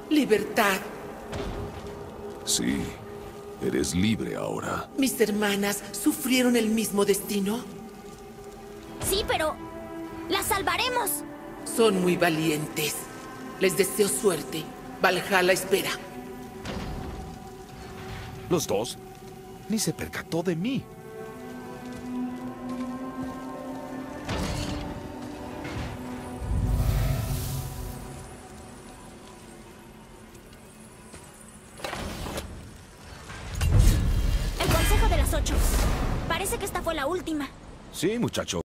Libertad. Sí, eres libre ahora. Mis hermanas sufrieron el mismo destino. Sí, pero... ¡las salvaremos! Son muy valientes. Les deseo suerte. Valhalla espera. Los dos. Ni se percató de mí. El consejo de las 8. Parece que esta fue la última. Sí, muchacho.